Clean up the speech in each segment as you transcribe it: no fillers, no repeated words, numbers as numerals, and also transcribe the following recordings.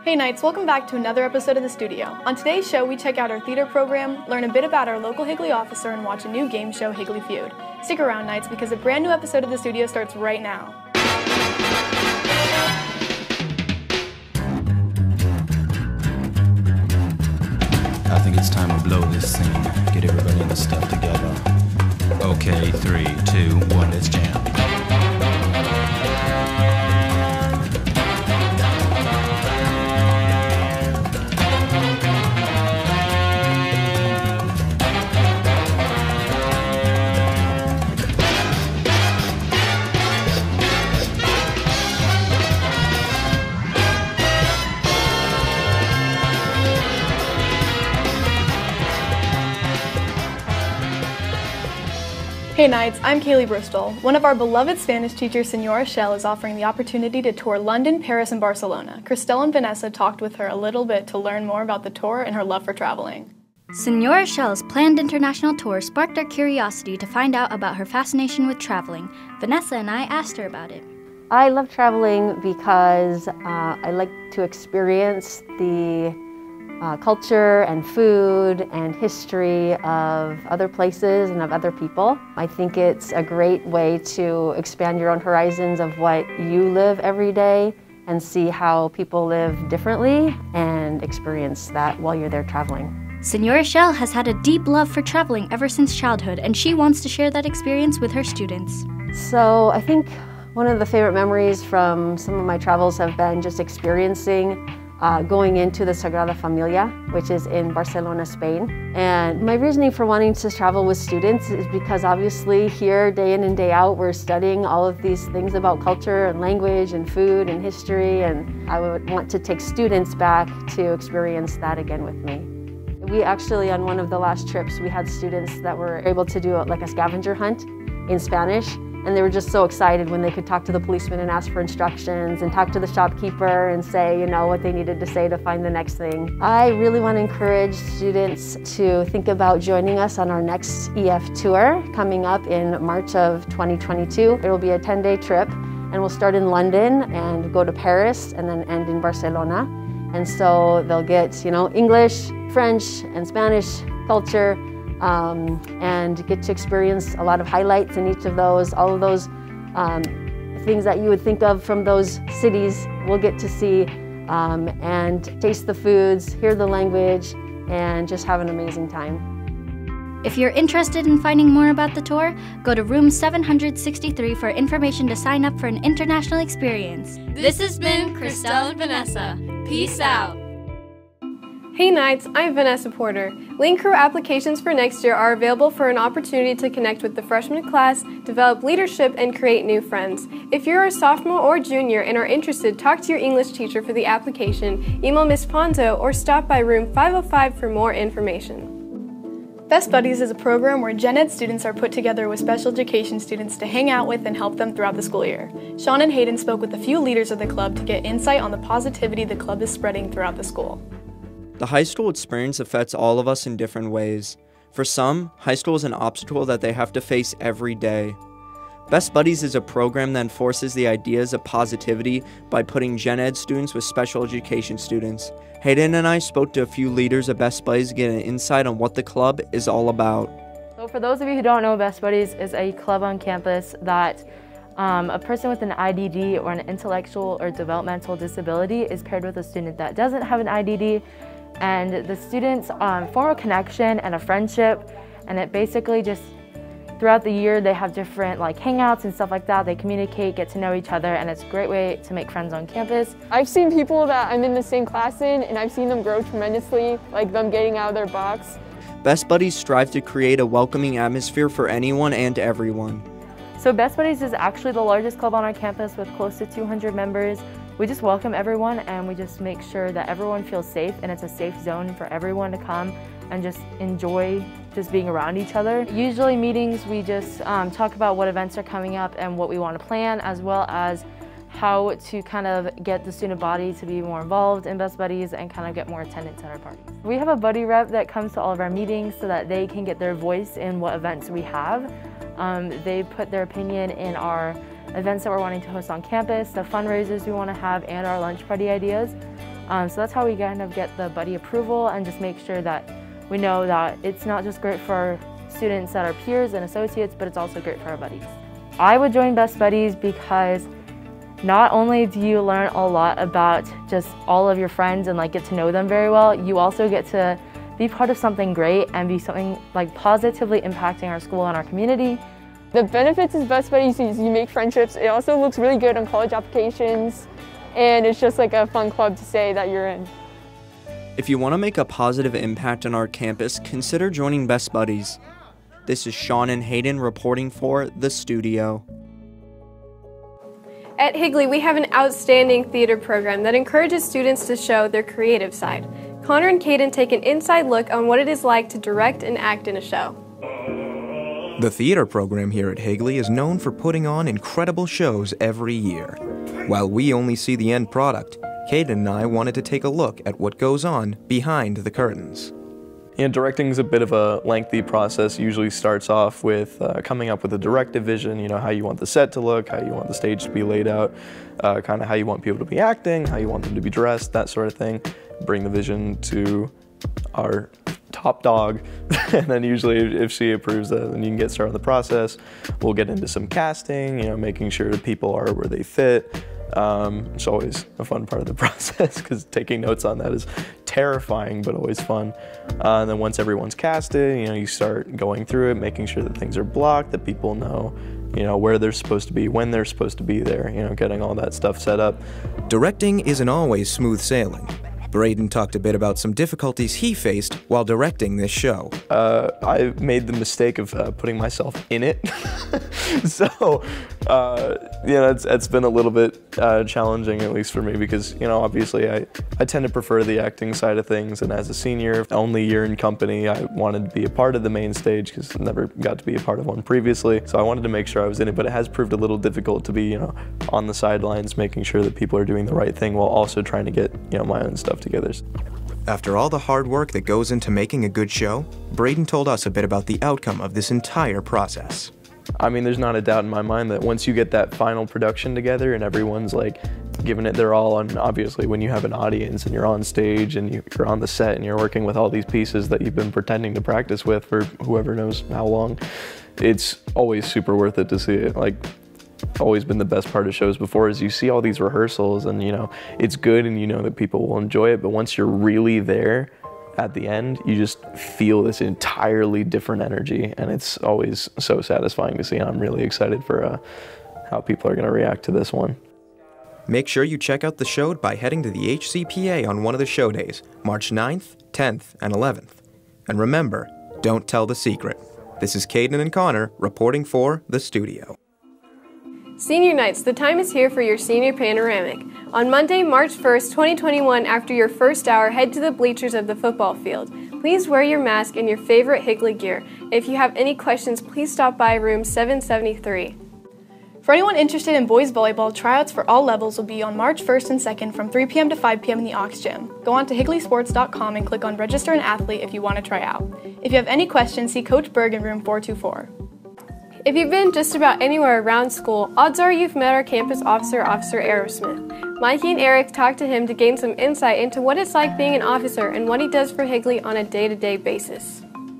Hey Knights, welcome back to another episode of The Studio. On today's show, we check out our theater program, learn a bit about our local Higley officer, and watch a new game show, Higley Feud. Stick around, Knights, because a brand new episode of The Studio starts right now. I think it's time to blow this scene. Get everybody in the stuff together. Okay, 3, 2, 1, let's jam. Hey Knights, I'm Kaylee Bristol. One of our beloved Spanish teachers, Senora Shell, is offering the opportunity to tour London, Paris, and Barcelona. Christelle and Vanessa talked with her a little bit to learn more about the tour and her love for traveling. Senora Shell's planned international tour sparked our curiosity to find out about her fascination with traveling. Vanessa and I asked her about it. I love traveling because I like to experience the culture and food and history of other places and of other people. I think it's a great way to expand your own horizons of what you live every day and see how people live differently and experience that while you're there traveling. Senora Shell has had a deep love for traveling ever since childhood, and she wants to share that experience with her students. So I think one of the favorite memories from some of my travels have been just experiencing going into the Sagrada Familia, which is in Barcelona, Spain. And my reasoning for wanting to travel with students is because obviously here, day in and day out, we're studying all of these things about culture and language and food and history, and I would want to take students back to experience that again with me. We actually, on one of the last trips, we had students that were able to do like a scavenger hunt in Spanish. And they were just so excited when they could talk to the policeman and ask for instructions and talk to the shopkeeper and say, what they needed to say to find the next thing. I really want to encourage students to think about joining us on our next EF tour coming up in March of 2022. It will be a 10-day trip, and we'll start in London and go to Paris and then end in Barcelona. And so they'll get, English, French, and Spanish culture, and get to experience a lot of highlights in each of those. All of those things that you would think of from those cities, we'll get to see and taste the foods, hear the language, and just have an amazing time. If you're interested in finding more about the tour, go to room 763 for information to sign up for an international experience. This has been Christelle and Vanessa. Peace out. Hey Knights, I'm Vanessa Porter. Lane Crew applications for next year are available for an opportunity to connect with the freshman class, develop leadership, and create new friends. If you're a sophomore or junior and are interested, talk to your English teacher for the application, email Ms. Ponto, or stop by room 505 for more information. Best Buddies is a program where Gen Ed students are put together with special education students to hang out with and help them throughout the school year. Sean and Hayden spoke with a few leaders of the club to get insight on the positivity the club is spreading throughout the school. The high school experience affects all of us in different ways. For some, high school is an obstacle that they have to face every day. Best Buddies is a program that enforces the ideas of positivity by putting Gen Ed students with special education students. Hayden and I spoke to a few leaders of Best Buddies to get an insight on what the club is all about. So for those of you who don't know, Best Buddies is a club on campus that a person with an IDD or an intellectual or developmental disability is paired with a student that doesn't have an IDD. And the students form a connection and a friendship, and it basically just, throughout the year, they have different hangouts and stuff like that. They communicate, get to know each other, and it's a great way to make friends on campus. I've seen people that I'm in the same class in, and I've seen them grow tremendously, like them getting out of their box. Best Buddies strive to create a welcoming atmosphere for anyone and everyone. So Best Buddies is actually the largest club on our campus with close to 200 members. We just welcome everyone, and we just make sure that everyone feels safe, and it's a safe zone for everyone to come and just enjoy just being around each other. Usually meetings, we just talk about what events are coming up and what we want to plan, as well as how to kind of get the student body to be more involved in Best Buddies and kind of get more attendance at our parties. We have a buddy rep that comes to all of our meetings so that they can get their voice in what events we have. They put their opinion in our events that we're wanting to host on campus, the fundraisers we want to have, and our lunch party ideas. So that's how we kind of get the buddy approval and just make sure that we know that it's not just great for our students that are peers and associates, but it's also great for our buddies. I would join Best Buddies because not only do you learn a lot about just all of your friends and like get to know them very well, you also get to be part of something great and be something like positively impacting our school and our community. The benefits of Best Buddies is you make friendships. It also looks really good on college applications, and it's just like a fun club to say that you're in. If you want to make a positive impact on our campus, consider joining Best Buddies. This is Sean and Hayden reporting for The Studio. At Higley, we have an outstanding theater program that encourages students to show their creative side. Connor and Caden take an inside look on what it is like to direct and act in a show. The theater program here at Higley is known for putting on incredible shows every year. While we only see the end product, Caden and I wanted to take a look at what goes on behind the curtains. Directing is a bit of a lengthy process. Usually starts off with coming up with a directive vision, how you want the set to look, how you want the stage to be laid out, kind of how you want people to be acting, how you want them to be dressed, that sort of thing. Bring the vision to our top dog, and then usually if she approves that, then you can get started on the process. We'll get into some casting, making sure that people are where they fit. It's always a fun part of the process because taking notes on that is terrifying but always fun. And then once everyone's casted, you start going through it, making sure that things are blocked, that people know, where they're supposed to be, when they're supposed to be there, getting all that stuff set up. Directing isn't always smooth sailing. Braden talked a bit about some difficulties he faced while directing this show. I made the mistake of putting myself in it. So, it's been a little bit challenging, at least for me, because, obviously I tend to prefer the acting side of things, and as a senior, only year in company, I wanted to be a part of the main stage because I never got to be a part of one previously. So I wanted to make sure I was in it, but it has proved a little difficult to be, on the sidelines, making sure that people are doing the right thing while also trying to get, my own stuff together. After all the hard work that goes into making a good show, Braden told us a bit about the outcome of this entire process. I mean, there's not a doubt in my mind that once you get that final production together and everyone's like giving it their all, and obviously when you have an audience and you're on stage and you're on the set and you're working with all these pieces that you've been pretending to practice with for whoever knows how long, it's always super worth it to see it. Always been the best part of shows before is you see all these rehearsals and it's good and that people will enjoy it, but once you're really there at the end, you just feel this entirely different energy, and it's always so satisfying to see, and I'm really excited for how people are going to react to this one. Make sure you check out the show by heading to the HCPA on one of the show days, March 9th, 10th, and 11th. And remember, don't tell the secret. This is Caden and Connor reporting for The Studio. Senior nights, the time is here for your senior panoramic. On Monday, March 1st, 2021, after your first hour, head to the bleachers of the football field. Please wear your mask and your favorite Higley gear. If you have any questions, please stop by room 773. For anyone interested in boys volleyball, tryouts for all levels will be on March 1st and 2nd from 3 p.m. to 5 p.m. in the Aux Gym. Go on to higleysports.com and click on Register an Athlete if you want to try out. If you have any questions, see Coach Berg in room 424. If you've been just about anywhere around school, odds are you've met our campus officer, Officer Aerosmith. Mikey and Eric talked to him to gain some insight into what it's like being an officer and what he does for Higley on a day-to-day basis.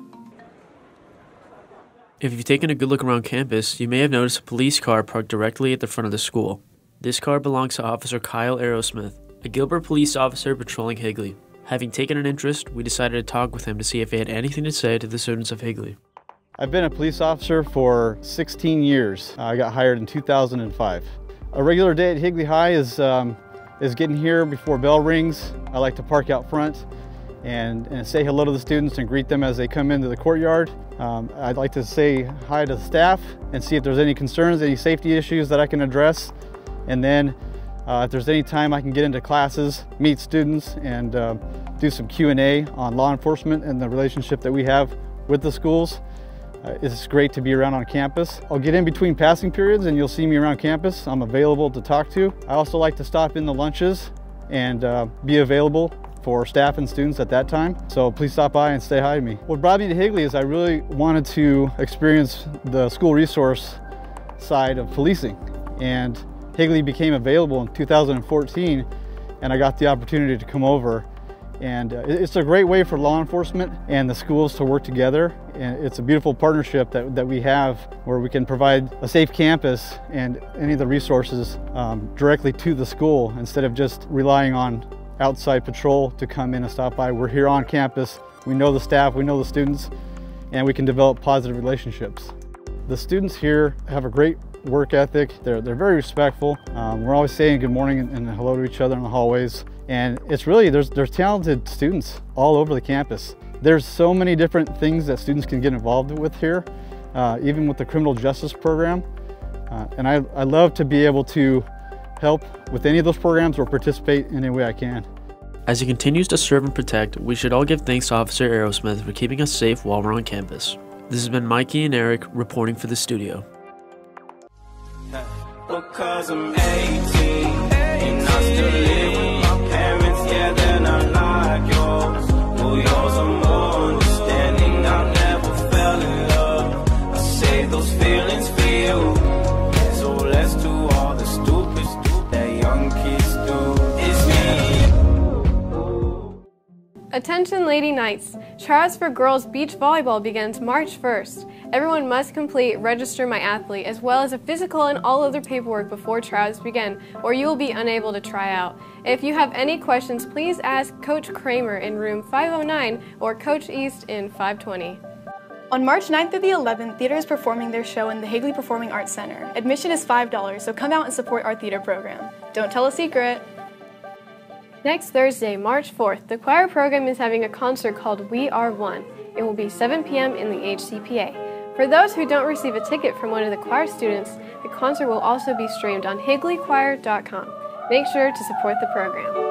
If you've taken a good look around campus, you may have noticed a police car parked directly at the front of the school. This car belongs to Officer Kyle Aerosmith, a Gilbert police officer patrolling Higley. Having taken an interest, we decided to talk with him to see if he had anything to say to the students of Higley. I've been a police officer for 16 years. I got hired in 2005. A regular day at Higley High is getting here before bell rings. I like to park out front and say hello to the students and greet them as they come into the courtyard. I'd like to say hi to the staff and see if there's any concerns, any safety issues that I can address. And then if there's any time I can get into classes, meet students, and do some Q&A on law enforcement and the relationship that we have with the schools. It's great to be around on campus. I'll get in between passing periods and you'll see me around campus. I'm available to talk to. I also like to stop in the lunches and be available for staff and students at that time. So please stop by and say hi to me. What brought me to Higley is I really wanted to experience the school resource side of policing. And Higley became available in 2014. and I got the opportunity to come over. And it's a great way for law enforcement and the schools to work together. And it's a beautiful partnership that we have where we can provide a safe campus and any of the resources directly to the school instead of just relying on outside patrol to come in and stop by. We're here on campus, we know the staff, we know the students, and we can develop positive relationships. The students here have a great work ethic. They're very respectful. We're always saying good morning and hello to each other in the hallways. And it's really, there's talented students all over the campus. There's so many different things that students can get involved with here, even with the criminal justice program. And I love to be able to help with any of those programs or participate in any way I can. As he continues to serve and protect, we should all give thanks to Officer Aerosmith for keeping us safe while we're on campus. This has been Mikey and Eric reporting for the studio. Because I'm 18 and I still live with my parents, yeah, they're not like yours. Well, yours are more understanding. I never fell in love. I save those feelings for you. So let's do all the stupid that young kids do. It's me. Attention Lady Knights! Tryouts for girls beach volleyball begins March 1st. Everyone must complete Register My Athlete as well as a physical and all other paperwork before tryouts begin, or you will be unable to try out. If you have any questions, please ask Coach Kramer in room 509 or Coach East in 520. On March 9th through the 11th, theater is performing their show in the Higley Performing Arts Center. Admission is $5, so come out and support our theater program. Don't tell a secret. Next Thursday, March 4th, the choir program is having a concert called We Are One. It will be 7 p.m. in the HCPA. For those who don't receive a ticket from one of the choir students, the concert will also be streamed on higleychoir.com. Make sure to support the program.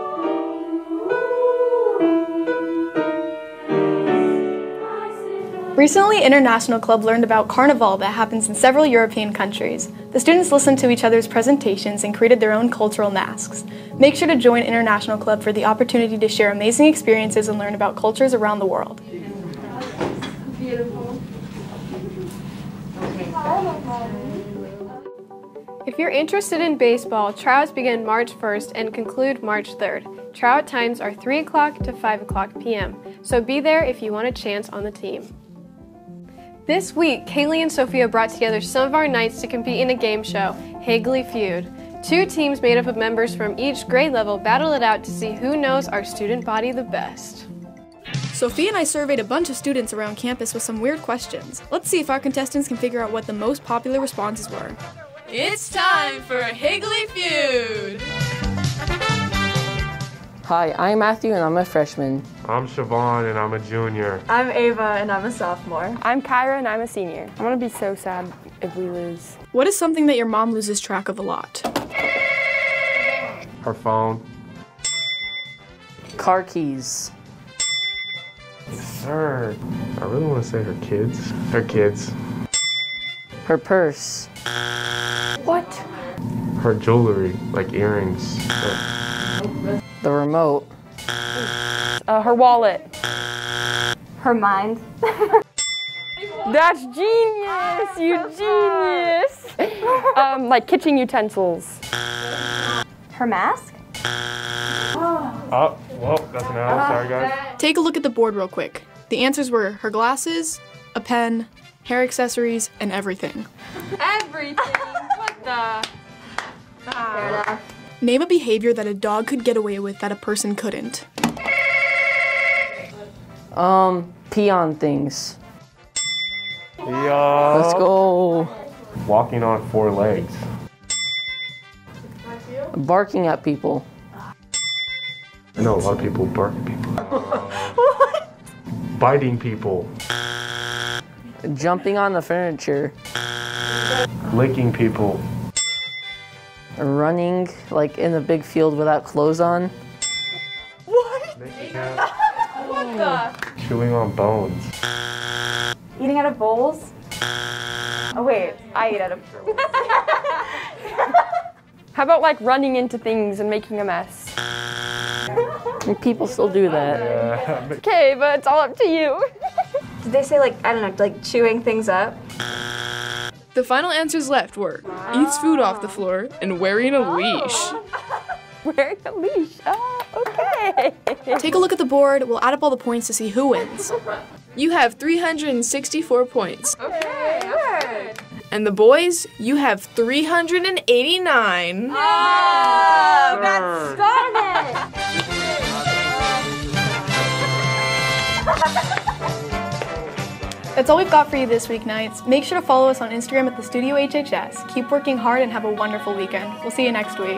Recently, International Club learned about Carnival that happens in several European countries. The students listened to each other's presentations and created their own cultural masks. Make sure to join International Club for the opportunity to share amazing experiences and learn about cultures around the world. Beautiful. If you're interested in baseball, tryouts begin March 1st and conclude March 3rd. Tryout times are 3 o'clock to 5 o'clock p.m., so be there if you want a chance on the team. This week, Kaylee and Sophia brought together some of our Knights to compete in a game show, Higley Feud. 2 teams made up of members from each grade level battle it out to see who knows our student body the best. Sophia and I surveyed a bunch of students around campus with some weird questions. Let's see if our contestants can figure out what the most popular responses were. It's time for Higley Feud! Hi, I'm Matthew and I'm a freshman. I'm Siobhan and I'm a junior. I'm Ava and I'm a sophomore. I'm Kyra and I'm a senior. I'm gonna be so sad if we lose. What is something that your mom loses track of a lot? Her phone. Car keys. Sir, I really want to say her kids. Her kids. Her purse. What? Her jewelry, like earrings. The remote. Her wallet. Her mind. That's genius! You genius! Like kitchen utensils. Her mask? Oh, well, that's an L. Sorry, guys. Take a look at the board real quick. The answers were her glasses, a pen, hair accessories, and everything. Everything? What the? Fair enough. Name a behavior that a dog could get away with that a person couldn't. Pee on things. Yeah. Let's go. Walking on 4 legs. Barking at people. I know a lot of people bark at people. What? Biting people. Jumping on the furniture. Licking people. Running, like, in a big field without clothes on. What? What the? Chewing on bones. Eating out of bowls? Oh wait, I eat out of bowls. How about like running into things and making a mess? People still do that. Yeah. Okay, but it's all up to you. Did they say like, I don't know, like chewing things up? The final answers left were eats food off the floor and wearing a leash. wearing a leash. Oh, okay. Take a look at the board. We'll add up all the points to see who wins. You have 364 points. Okay, good. And the boys, you have 389. Oh, got started. That's all we've got for you this week, Knights. Make sure to follow us on Instagram at the Studio HHS. Keep working hard and have a wonderful weekend. We'll see you next week.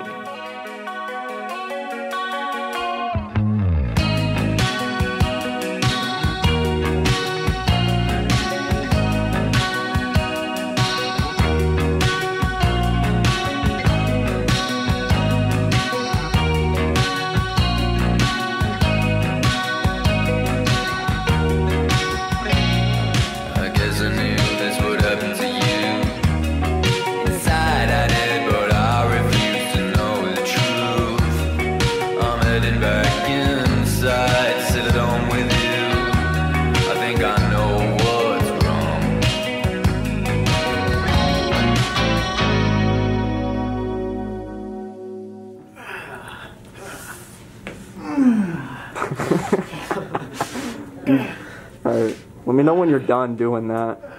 Alright, let me know when you're done doing that.